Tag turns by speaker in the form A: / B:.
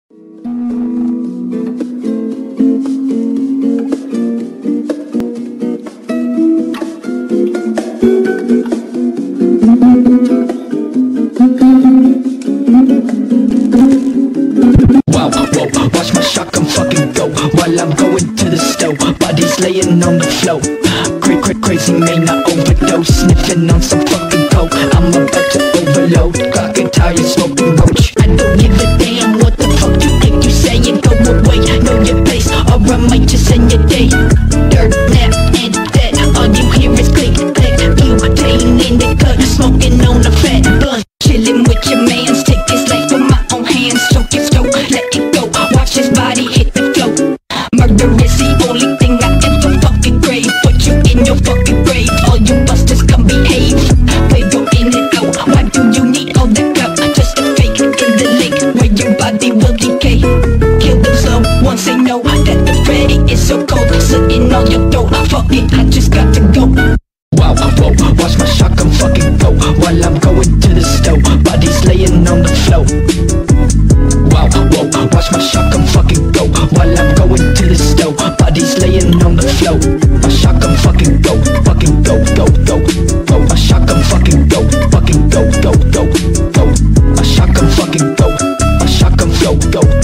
A: Watch my shotgun fucking go while I'm going to the stove. Bodies laying on the floor. Crazy man, I overdose, sniffing on some fucking coke. I'm about to overload, clocking tires, smoking roach. I don't give a damn what the fuck you think you saying. Go away, know your place, or I might just end your day. Dirt, nap, and that, all you hear is click, click. Butane in the cut, smoking on a fat blunt. Chilling with your mans, take this life in my own hands. Stroke it, stroke, let it go, watch his body hit the floor. Murder is the only thing I ever fucking crave. Put you in your fucking grave, all you busters come behave. Play go in and out, why do you need all that clout? Just a fake in the lake, where your body will decay. Kill those loved ones, they know that the Freddy is so cold. Sitting on your throat, fuck it, I just got to go. Wow, whoa, watch my shotgun fucking go while I'm going to the stove. Bodies laying on the floor. Wow, whoa, watch my shotgun fucking go while I'm going to the stove. Bodies laying on the floor. My shotgun fucking go, go. My shotgun fucking go, go. My shotgun fucking go, go.